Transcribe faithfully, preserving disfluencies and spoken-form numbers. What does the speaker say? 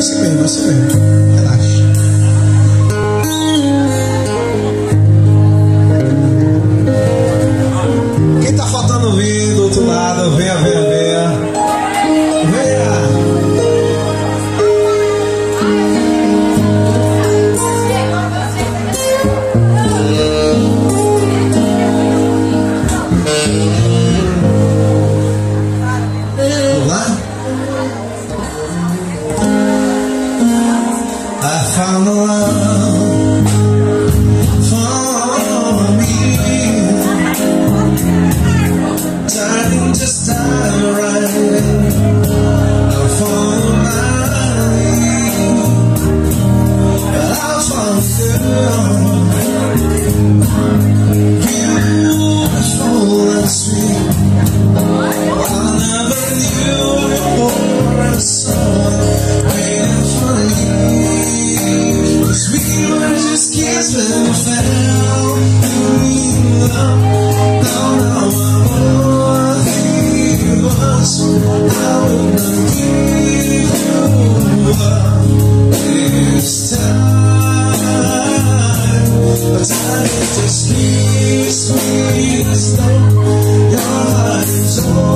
vai ser bem, vai ser bem. Relaxa. Quem tá faltando vir do outro lado, venha, venha, venha. Venha. Vamos lá? I found the love for me. Time just dive right in. I found mine. I found a girl, beautiful and sweet. I never knew before I saw her waiting for me. 'Cause we were just kids when we fell in love. Now, now I'm all he was. I will not give you up this time. But time just keeps me as though your heart is over.